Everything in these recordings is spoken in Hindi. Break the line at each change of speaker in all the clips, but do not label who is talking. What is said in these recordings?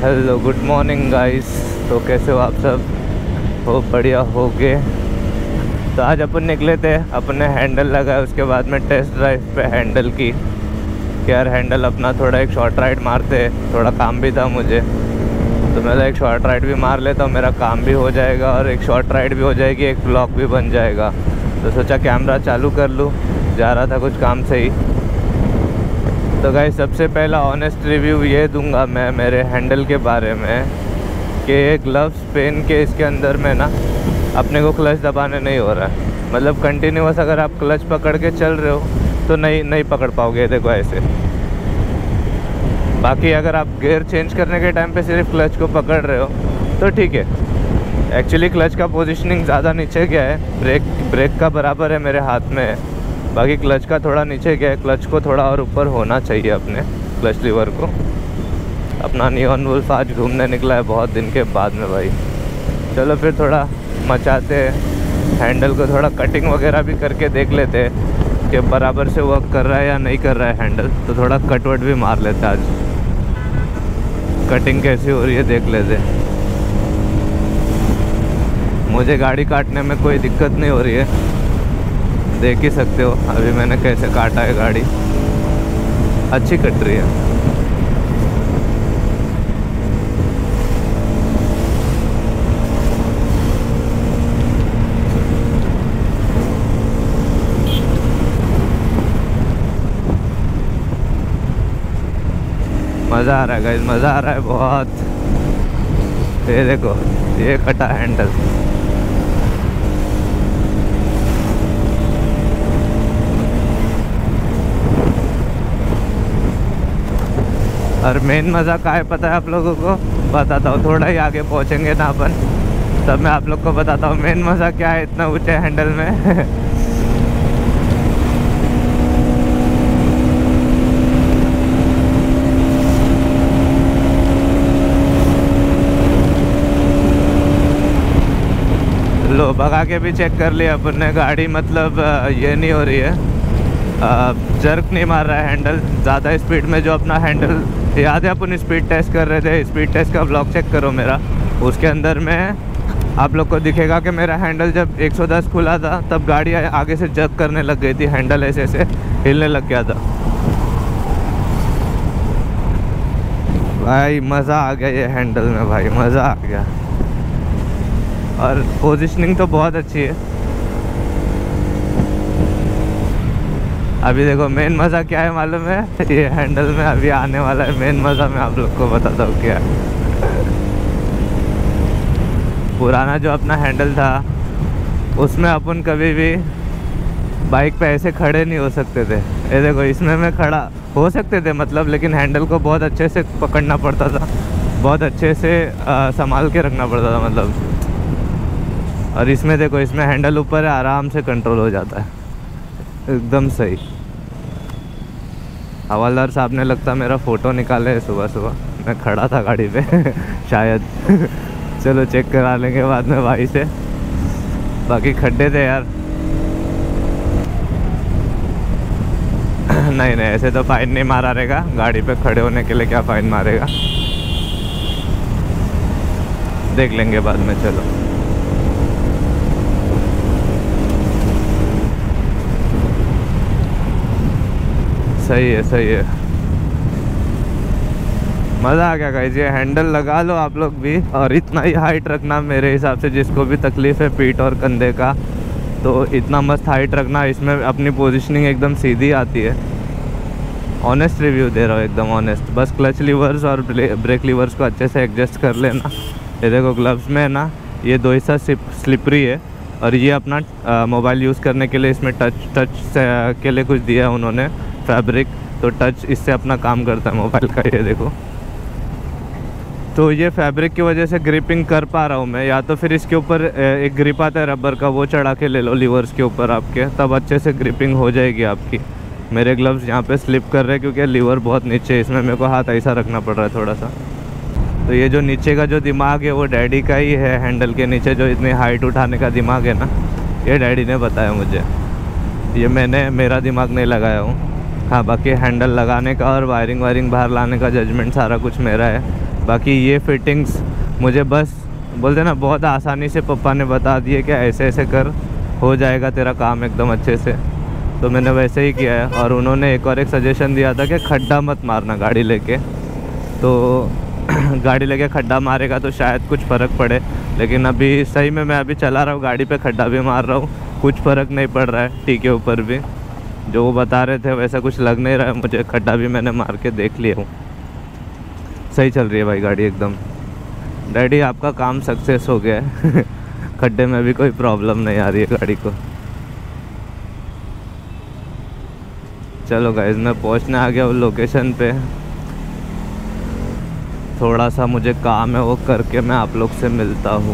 Hello good morning guys. तो कैसे हो आप सब? हो बढ़िया हो गए। तो आज अपन निकले थे, अपने हैंडल लगाए, उसके बाद में टेस्ट ड्राइव पे हैंडल की कि यार हैंडल अपना थोड़ा एक शॉर्ट राइड मारते, थोड़ा काम भी था मुझे, तो मैं एक शॉर्ट राइड भी मार लेता हूँ, मेरा काम भी हो जाएगा और एक शॉर्ट राइड भी हो जाएगी, एक ब्लॉग भी बन जाएगा। तो सोचा कैमरा चालू कर लूँ, जा रहा था कुछ काम से ही। तो गाइस सबसे पहला ऑनेस्ट रिव्यू ये दूंगा मैं मेरे हैंडल के बारे में कि ग्लव्स पहन के इसके अंदर में ना अपने को क्लच दबाने नहीं हो रहा है। मतलब कंटिन्यूअस अगर आप क्लच पकड़ के चल रहे हो तो नहीं पकड़ पाओगे, देखो ऐसे। बाकी अगर आप गियर चेंज करने के टाइम पे सिर्फ क्लच को पकड़ रहे हो तो ठीक है। एक्चुअली क्लच का पोजीशनिंग ज़्यादा नीचे गया है, ब्रेक का बराबर है मेरे हाथ में है, बाकी क्लच का थोड़ा नीचे गया है। क्लच को थोड़ा और ऊपर होना चाहिए अपने क्लच लीवर को। अपना नियॉन वुल्फ आज घूमने निकला है बहुत दिन के बाद में भाई। चलो फिर थोड़ा मचाते हैं, हैंडल को थोड़ा कटिंग वगैरह भी करके देख लेते हैं कि बराबर से वर्क कर रहा है या नहीं कर रहा है हैंडल। तो थोड़ा कटवट भी मार लेते हैं आज, कटिंग कैसी हो रही है देख लेते हैं। मुझे गाड़ी काटने में कोई दिक्कत नहीं हो रही है, देख ही सकते हो अभी मैंने कैसे काटा है गाड़ी, अच्छी कट रही है। मज़ा आ रहा है गाइस, मज़ा आ रहा है बहुत। ये देखो ये कटा हैंडल, और मेन मज़ा क्या है पता है आप लोगों को? बताता हूँ, थोड़ा ही आगे पहुँचेंगे ना अपन तब मैं आप लोग को बताता हूँ मेन मज़ा क्या है इतना ऊंचे हैंडल में। लो भगा के भी चेक कर लिया अपन ने गाड़ी, मतलब ये नहीं हो रही है, जर्क नहीं मार रहा है हैंडल ज़्यादा स्पीड में। जो अपना हैंडल याद है अपन स्पीड टेस्ट कर रहे थे, स्पीड टेस्ट का ब्लॉग चेक करो मेरा, उसके अंदर में आप लोग को दिखेगा कि मेरा हैंडल जब 110 खुला था तब गाड़ी आगे से जर्क करने लग गई थी, हैंडल ऐसे ऐसे हिलने लग गया था भाई। मज़ा आ गया ये हैंडल में भाई, मज़ा आ गया। और पोजीशनिंग तो बहुत अच्छी है। अभी देखो मेन मज़ा क्या है मालूम है? ये हैंडल में अभी आने वाला है मेन मज़ा, मैं आप लोग को बताता हूँ क्या है। पुराना जो अपना हैंडल था उसमें अपन कभी भी बाइक पे ऐसे खड़े नहीं हो सकते थे। ये देखो इसमें मैं खड़ा हो सकते थे मतलब, लेकिन हैंडल को बहुत अच्छे से पकड़ना पड़ता था, बहुत अच्छे से संभाल के रखना पड़ता था मतलब। और इसमें देखो, इसमें हैंडल ऊपर है, आराम से कंट्रोल हो जाता है एकदम सही। हवालदार साहब ने लगता मेरा फ़ोटो निकाले सुबह सुबह, मैं खड़ा था गाड़ी पे शायद। चलो चेक करा लेंगे बाद में भाई से। बाकी खड्डे थे यार। नहीं ऐसे तो फ़ाइन नहीं मारा रहेगा, गाड़ी पे खड़े होने के लिए क्या फ़ाइन मारेगा, देख लेंगे बाद में। चलो सही है सही है, मज़ा आ गया गाइस। ये हैंडल लगा लो आप लोग भी, और इतना ही हाइट रखना मेरे हिसाब से, जिसको भी तकलीफ़ है पीठ और कंधे का, तो इतना मस्त हाइट रखना, इसमें अपनी पोजीशनिंग एकदम सीधी आती है। ऑनेस्ट रिव्यू दे रहा हूँ एकदम ऑनेस्ट। बस क्लच लीवर्स और ब्रेक लीवर्स को अच्छे से एडजस्ट कर लेना। ये देखो ग्लव्स में है ना, ये दो हिस्सा स्लिपरी है, और ये अपना मोबाइल यूज़ करने के लिए इसमें टच के लिए कुछ दिया है उन्होंने, फैब्रिक, तो टच इससे अपना काम करता है मोबाइल का। ये देखो, तो ये फैब्रिक की वजह से ग्रिपिंग कर पा रहा हूँ मैं। या तो फिर इसके ऊपर एक ग्रिप आता है रबर का, वो चढ़ा के ले लो लीवर्स के ऊपर आपके, तब अच्छे से ग्रिपिंग हो जाएगी आपकी। मेरे ग्लव्स यहाँ पे स्लिप कर रहे हैं क्योंकि लीवर बहुत नीचे है, इसमें मेरे को हाथ ऐसा रखना पड़ रहा है थोड़ा सा। तो ये जो नीचे का जो दिमाग है वो डैडी का ही है, हैंडल के नीचे जो इतनी हाइट उठाने का दिमाग है ना, ये डैडी ने बताया मुझे, ये मैंने मेरा दिमाग नहीं लगाया हूँ। हाँ बाकी हैंडल लगाने का और वायरिंग बाहर लाने का जजमेंट सारा कुछ मेरा है। बाकी ये फिटिंग्स मुझे बस बोलते ना बहुत आसानी से पापा ने बता दिए कि ऐसे ऐसे कर, हो जाएगा तेरा काम एकदम अच्छे से। तो मैंने वैसे ही किया है। और उन्होंने एक और एक सजेशन दिया था कि खड्डा मत मारना गाड़ी लेके। तो गाड़ी लेके खड्डा मारेगा तो शायद कुछ फ़र्क पड़े, लेकिन अभी सही में मैं अभी चला रहा हूँ गाड़ी पे, खड्डा भी मार रहा हूँ, कुछ फ़र्क नहीं पड़ रहा है। टी के ऊपर भी जो वो बता रहे थे वैसा कुछ लग नहीं रहा है मुझे। खड्डा भी मैंने मार के देख लिया हूँ, सही चल रही है भाई गाड़ी एकदम। डैडी आपका काम सक्सेस हो गया है खड्डे में भी कोई प्रॉब्लम नहीं आ रही है गाड़ी को। चलो गाइस, मैं पहुंचने आ गया हूँ लोकेशन पे। थोड़ा सा मुझे काम है, वो करके मैं आप लोग से मिलता हूँ।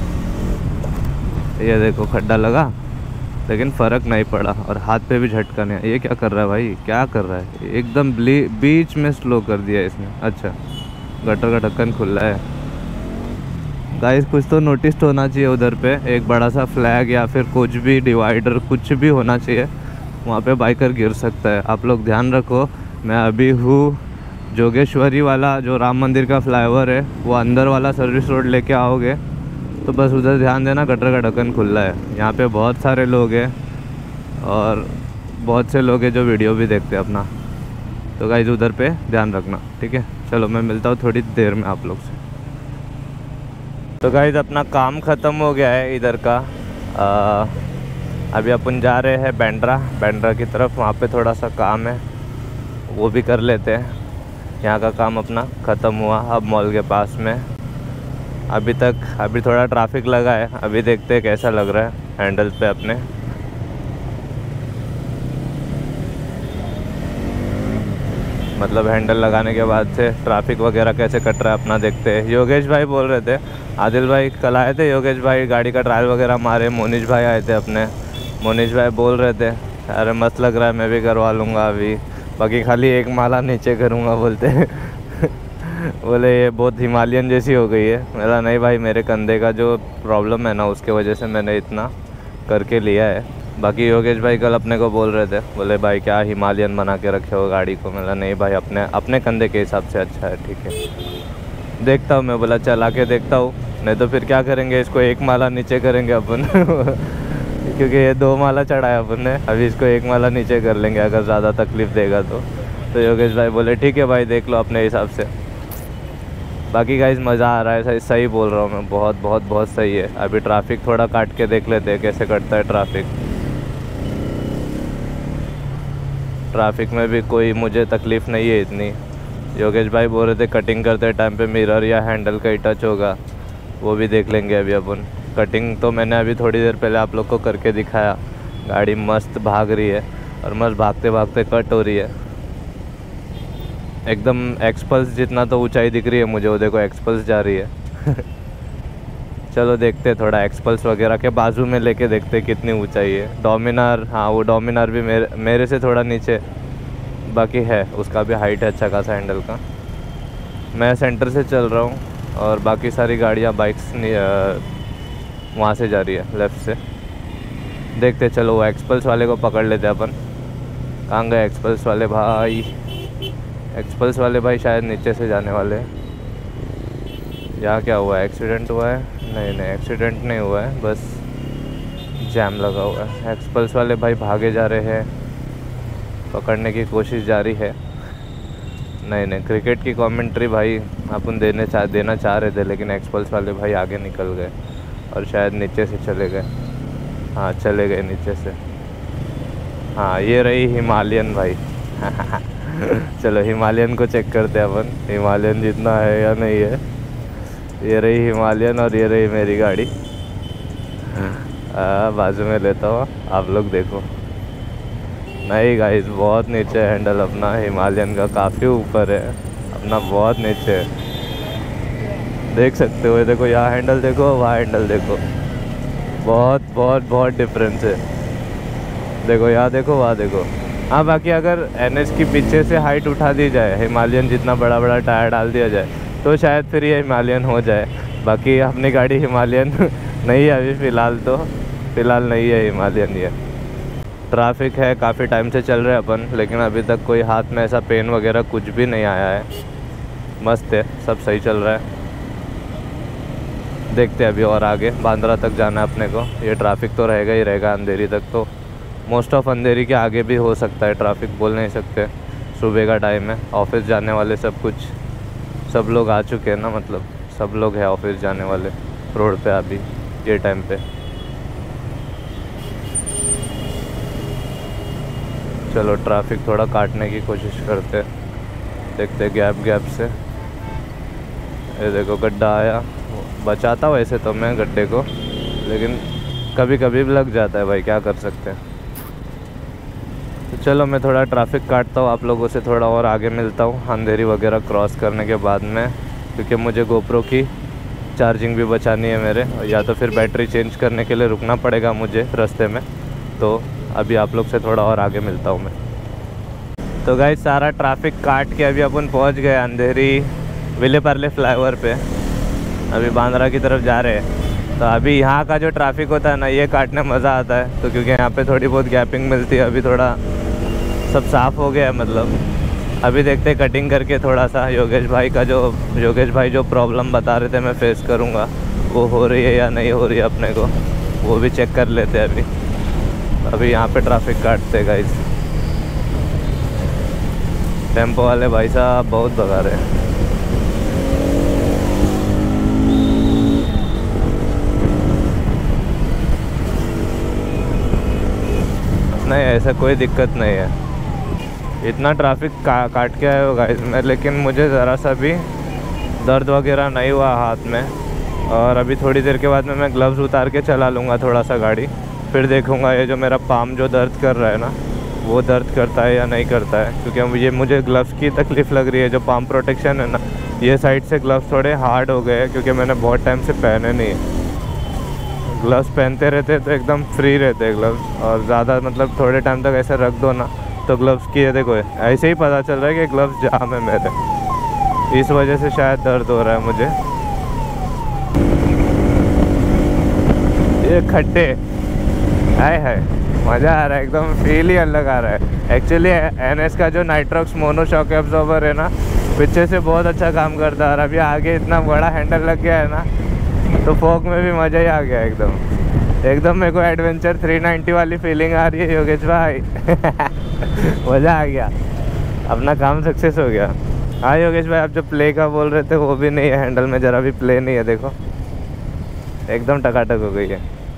ये देखो खड्डा लगा लेकिन फ़र्क नहीं पड़ा, और हाथ पे भी झटका नहीं। ये क्या कर रहा है भाई, क्या कर रहा है? एकदम बीच में स्लो कर दिया इसने। अच्छा, गटर का ढक्कन खुला है। गाइस कुछ तो नोटिस होना चाहिए उधर पे, एक बड़ा सा फ्लैग या फिर कुछ भी डिवाइडर कुछ भी होना चाहिए। वहाँ पे बाइकर गिर सकता है, आप लोग ध्यान रखो। मैं अभी हूँ जोगेश्वरी वाला, जो राम मंदिर का फ्लाईओवर है, वो अंदर वाला सर्विस रोड लेके आओगे तो बस उधर ध्यान देना, गटर का ढक्कन खुला है। यहाँ पे बहुत सारे लोग हैं और बहुत से लोग हैं जो वीडियो भी देखते हैं अपना। तो गाइस उधर पे ध्यान रखना, ठीक है। चलो मैं मिलता हूँ थोड़ी देर में आप लोग से। तो गाइस अपना काम ख़त्म हो गया है इधर का। अभी अपन जा रहे हैं बैंड्रा की तरफ। वहाँ पे थोड़ा सा काम है, वो भी कर लेते हैं। यहाँ का काम अपना ख़त्म हुआ। अब मॉल के पास में अभी थोड़ा ट्रैफिक लगा है, अभी देखते हैं कैसा लग रहा है हैंडल पे अपने। मतलब हैंडल लगाने के बाद से ट्रैफिक वगैरह कैसे कट रहा है अपना देखते हैं। योगेश भाई बोल रहे थे, आदिल भाई कल आए थे, योगेश भाई गाड़ी का ट्रायल वगैरह मारे। मोनीश भाई आए थे अपने, मोनीश भाई बोल रहे थे अरे मस्त लग रहा है, मैं भी करवा लूँगा अभी, बाकी खाली एक माला नीचे करूँगा बोलते हैं बोले ये बहुत हिमालयन जैसी हो गई है। मेरा नहीं भाई, मेरे कंधे का जो प्रॉब्लम है ना उसके वजह से मैंने इतना करके लिया है। बाकी योगेश भाई कल अपने को बोल रहे थे, बोले भाई क्या हिमालयन बना के रखे हो गाड़ी को। मेरा नहीं भाई, अपने कंधे के हिसाब से अच्छा है, ठीक है। देखता हूँ, मैं बोला चला के देखता हूँ, नहीं तो फिर क्या करेंगे, इसको एक माला नीचे करेंगे अपन क्योंकि ये 2 माला चढ़ाया अपन ने, अभी इसको 1 माला नीचे कर लेंगे अगर ज़्यादा तकलीफ़ देगा तो योगेश भाई बोले ठीक है भाई, देख लो अपने हिसाब से। बाकी गाइस मज़ा आ रहा है, सही बोल रहा हूँ मैं, बहुत बहुत बहुत सही है। अभी ट्रैफिक थोड़ा काट के देख लेते हैं कैसे कटता है ट्रैफिक में भी कोई मुझे तकलीफ़ नहीं है इतनी। योगेश भाई बोल रहे थे कटिंग करते टाइम पे मिरर या हैंडल का ही टच होगा, वो भी देख लेंगे अभी अपन। कटिंग तो मैंने अभी थोड़ी देर पहले आप लोग को करके दिखाया। गाड़ी मस्त भाग रही है और मस्त भागते भागते कट हो रही है एकदम। एक्सपल्स जितना तो ऊंचाई दिख रही है मुझे, वो देखो एक्सपल्स जा रही है चलो देखते थोड़ा एक्सपल्स वगैरह के बाजू में लेके देखते कितनी ऊंचाई है। डोमिनार, हाँ वो डोमिनार भी मेरे से थोड़ा नीचे बाकी है, उसका भी हाइट है अच्छा खासा हैंडल का। मैं सेंटर से चल रहा हूँ और बाकी सारी गाड़ियाँ बाइक्स वहाँ से जा रही है लेफ़्ट से। देखते चलो वो एक्सपल्स वाले को पकड़ लेते अपन। कहाँ गए एक्सपल्स वाले भाई? एक्सपल्स वाले भाई शायद नीचे से जाने वाले हैं। यहाँ क्या हुआ है, एक्सीडेंट हुआ है? नहीं एक्सीडेंट नहीं हुआ है, बस जैम लगा हुआ है। एक्सपल्स वाले भाई भागे जा रहे हैं, पकड़ने की कोशिश जारी है। नहीं क्रिकेट की कमेंट्री भाई अपन देना चाह रहे थे, लेकिन एक्सपल्स वाले भाई आगे निकल गए और शायद नीचे से चले गए। हाँ चले गए नीचे से। हाँ ये रही हिमालयन भाई चलो हिमालयन को चेक करते हैं अपन, हिमालयन जितना है या नहीं है। ये रही हिमालयन और ये रही मेरी गाड़ी। बाजू में लेता हूँ, आप लोग देखो। नहीं गाइस बहुत नीचे हैंडल अपना, हिमालयन का काफ़ी ऊपर है अपना, बहुत नीचे है। देख सकते हो, देखो यहाँ हैंडल देखो, वहाँ हैंडल देखो, बहुत डिफरेंस है। देखो यहाँ देखो, वहाँ देखो। हाँ बाकी अगर NS की पीछे से हाइट उठा दी जाए, हिमालयन जितना बड़ा टायर डाल दिया जाए तो शायद फिर ये हिमालयन हो जाए। बाकी अपनी गाड़ी हिमालयन नहीं है अभी फ़िलहाल नहीं है हिमालयन ये। ट्रैफिक है, काफ़ी टाइम से चल रहे हैं अपन, लेकिन अभी तक कोई हाथ में ऐसा पेन वगैरह कुछ भी नहीं आया है। मस्त है, सब सही चल रहा है। देखते हैं अभी और आगे बांद्रा तक जाना है अपने को। ये ट्रैफिक तो रहेगा ही रहेगा अंधेरी तक, तो मोस्ट ऑफ अंधेरी के आगे भी हो सकता है ट्रैफिक, बोल नहीं सकते। सुबह का टाइम है, ऑफिस जाने वाले सब लोग आ चुके हैं ना, मतलब सब लोग हैं ऑफिस जाने वाले रोड पे अभी ये टाइम पे। चलो ट्रैफिक थोड़ा काटने की कोशिश करते, देखते गैप से। ये देखो गड्ढा आया, बचाता वैसे तो मैं गड्ढे को, लेकिन कभी कभी भी लग जाता है भाई, क्या कर सकते हैं। तो चलो मैं थोड़ा ट्रैफिक काटता हूँ, आप लोगों से थोड़ा और आगे मिलता हूँ अंधेरी वगैरह क्रॉस करने के बाद में, क्योंकि मुझे गोप्रो की चार्जिंग भी बचानी है मेरे, या तो फिर बैटरी चेंज करने के लिए रुकना पड़ेगा मुझे रास्ते में। तो अभी आप लोग से थोड़ा और आगे मिलता हूँ मैं। तो गाइस सारा ट्रैफिक काट के अभी अपन पहुँच गए अंधेरी विलेपार्ले फ्लाईओवर पे, अभी बांद्रा की तरफ जा रहे हैं। तो अभी यहाँ का जो ट्रैफिक होता है ना, ये काटने मज़ा आता है, तो क्योंकि यहाँ पे थोड़ी बहुत गैपिंग मिलती है। अभी थोड़ा सब साफ़ हो गया है, मतलब अभी देखते हैं कटिंग करके थोड़ा सा योगेश भाई जो प्रॉब्लम बता रहे थे मैं फेस करूँगा, वो हो रही है या नहीं हो रही है अपने को, वो भी चेक कर लेते हैं। अभी यहाँ पे ट्रैफिक काटते हैं गाइस। टेम्पो वाले भाई साहब बहुत भगा रहे हैं। नहीं ऐसा कोई दिक्कत नहीं है, इतना ट्रैफिक काट के आया हो गाइस मैं, लेकिन मुझे ज़रा सा भी दर्द वगैरह नहीं हुआ हाथ में। और अभी थोड़ी देर के बाद में मैं ग्लव्स उतार के चला लूँगा थोड़ा सा गाड़ी, फिर देखूँगा ये जो मेरा पाम जो दर्द कर रहा है ना, वो दर्द करता है या नहीं करता है। क्योंकि मुझे ग्लव्स की तकलीफ़ लग रही है, जो पाम प्रोटेक्शन है ना, ये साइड से ग्लव्स थोड़े हार्ड हो गए हैं, क्योंकि मैंने बहुत टाइम से पहने नहीं है। ग्लव्स पहनते रहते तो एकदम फ्री रहते हैं ग्लव्स, और ज़्यादा मतलब थोड़े टाइम तक ऐसे रख दो ना, तो ग्लव्स की ये देखो ऐसे ही पता चल रहा है कि ग्लव्स जाम है मेरे, इस वजह से शायद दर्द हो रहा है मुझे। ये खट्टे हाय मज़ा आ रहा है, एकदम फील ही अलग आ रहा है। एक्चुअली NS का जो नाइट्रॉक्स मोनो शॉक एब्जॉर्बर है ना, पीछे से बहुत अच्छा काम करता है, और अभी आगे इतना बड़ा हैंडल लग गया है ना, तो फोक में भी मज़ा ही आ गया एकदम मेरे को एडवेंचर 390 वाली फीलिंग आ रही है योगेश भाई। मज़ा आ गया, अपना काम सक्सेस हो गया। हाँ योगेश भाई, आप जो प्ले का बोल रहे थे वो भी नहीं है हैंडल में, ज़रा भी प्ले नहीं है, देखो एकदम टकाटक हो गई है।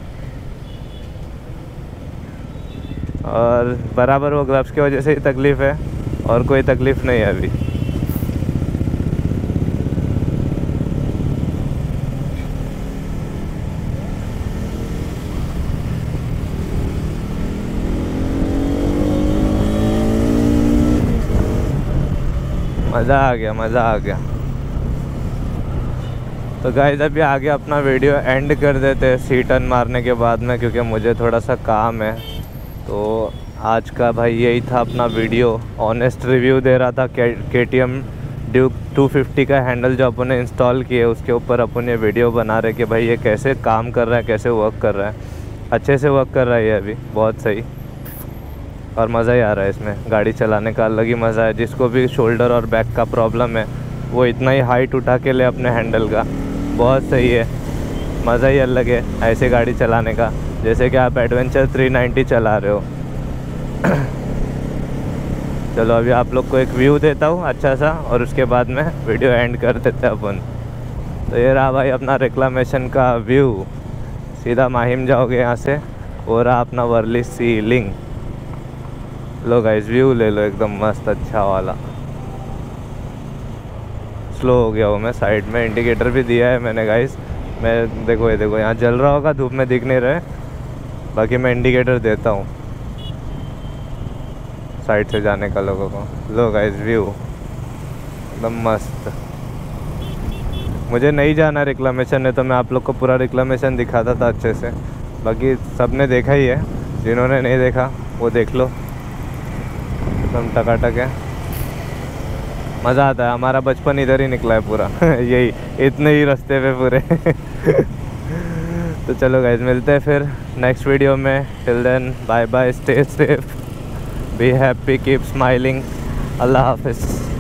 और बराबर वो ग्लव्स की वजह से ही तकलीफ़ है, और कोई तकलीफ़ नहीं है अभी। मज़ा आ गया। तो गाइस अभी आगे अपना वीडियो एंड कर देते हैं सी टर्न मारने के बाद में, क्योंकि मुझे थोड़ा सा काम है। तो आज का भाई यही था अपना वीडियो, ऑनेस्ट रिव्यू दे रहा था KTM ड्यूक 250 का हैंडल जो अपन ने इंस्टॉल किया, उसके ऊपर अपन ये वीडियो बना रहे कि भाई ये कैसे काम कर रहा है, कैसे वर्क कर रहा है। अच्छे से वर्क कर रहा है ये अभी, बहुत सही, और मज़ा ही आ रहा है इसमें। गाड़ी चलाने का अलग ही मज़ा है। जिसको भी शोल्डर और बैक का प्रॉब्लम है, वो इतना ही हाइट उठा के ले अपने हैंडल का, बहुत सही है, मज़ा ही अलग है ऐसे गाड़ी चलाने का, जैसे कि आप एडवेंचर 390 चला रहे हो। चलो अभी आप लोग को एक व्यू देता हूँ अच्छा सा, और उसके बाद में वीडियो एंड कर देते हैं अपन। तो ये रहा भाई अपना रिक्लामेशन का व्यू, सीधा माहिम जाओगे यहाँ से, वो रहा अपना वर्ली सीलिंग। लो गाइस व्यू ले लो एकदम मस्त अच्छा वाला। स्लो हो गया वो, मैं साइड में इंडिकेटर भी दिया है मैंने गाइस। मैं देखो ये देखो यहाँ जल रहा होगा, धूप में दिख नहीं रहे, बाकी मैं इंडिकेटर देता हूँ साइड से जाने का लोगों को। लो गाइस व्यू एकदम मस्त। मुझे नहीं जाना रिक्लामेशन है, तो मैं आप लोग को पूरा रिक्लामेशन दिखाता था अच्छे से, बाकी सबने देखा ही है, जिन्होंने नहीं देखा वो देख लो, एकदम टकाटक है, मज़ा आता है। हमारा बचपन इधर ही निकला है पूरा। यही इतने ही रास्ते पे पूरे। तो चलो गाइस मिलते हैं फिर नेक्स्ट वीडियो में। Till then bye bye, stay safe, be happy, keep smiling, अल्लाह हाफिज़।